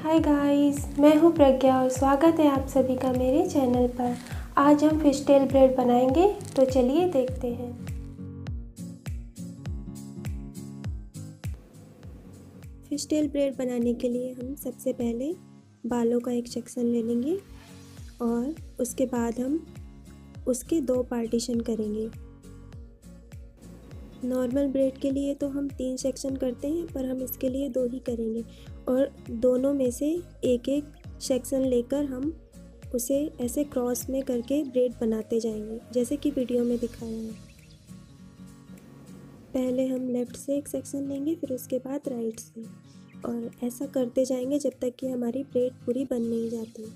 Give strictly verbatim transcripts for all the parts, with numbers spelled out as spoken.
Hi guys, मैं हूँ प्रज्ञा और स्वागत है आप सभी का मेरे चैनल पर। आज हम फिश टेल ब्रेड बनाएंगे, तो चलिए देखते हैं। फिश टेल ब्रेड बनाने के लिए हम सबसे पहले बालों का एक सेक्शन ले लेंगे और उसके बाद हम उसके दो पार्टीशन करेंगे। नॉर्मल ब्रेड के लिए तो हम तीन सेक्शन करते हैं, पर हम इसके लिए दो ही करेंगे और दोनों में से एक एक सेक्शन लेकर हम उसे ऐसे क्रॉस में करके ब्रेड बनाते जाएंगे, जैसे कि वीडियो में दिखाया है। पहले हम लेफ़्ट से एक सेक्शन लेंगे, फिर उसके बाद राइट से, और ऐसा करते जाएंगे जब तक कि हमारी ब्रेड पूरी बन नहीं जाती।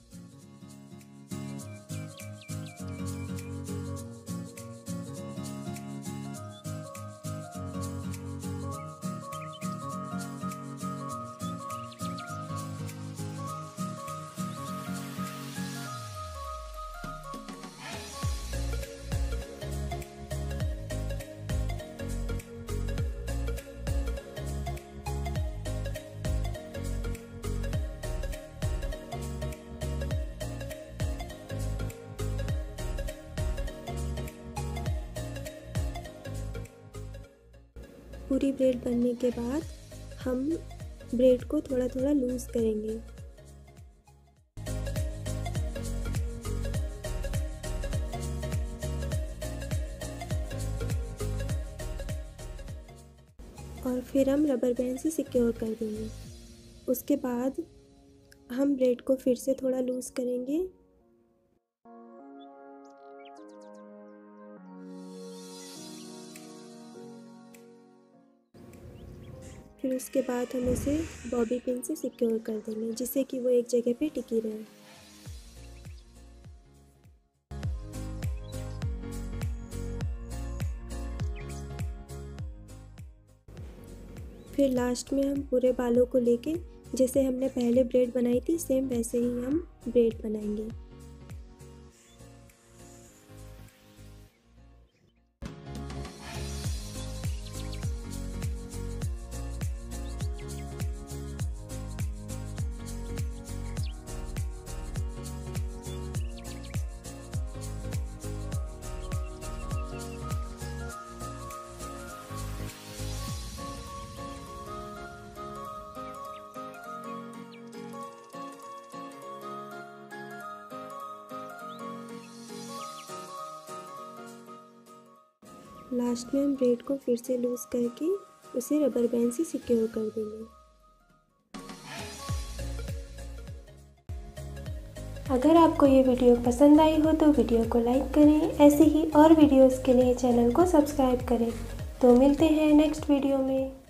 पूरी ब्रेड बनने के बाद हम ब्रेड को थोड़ा थोड़ा लूज़ करेंगे। और फिर हम रबर बैंड से सिक्योर कर देंगे। उसके बाद हम ब्रेड को फिर से थोड़ा लूज़ करेंगे फिर उसके बाद हम इसे बॉबी पिन से सिक्योर कर देंगे, जिससे कि वो एक जगह पे टिकी रहे। फिर लास्ट में हम पूरे बालों को लेके, जैसे हमने पहले ब्रेड बनाई थी, सेम वैसे ही हम ब्रेड बनाएंगे। लास्ट में हम ब्रेड को फिर से लूज़ करके उसे रबर बैंड से सिक्योर कर देंगे। अगर आपको ये वीडियो पसंद आई हो तो वीडियो को लाइक करें। ऐसे ही और वीडियोस के लिए चैनल को सब्सक्राइब करें। तो मिलते हैं नेक्स्ट वीडियो में।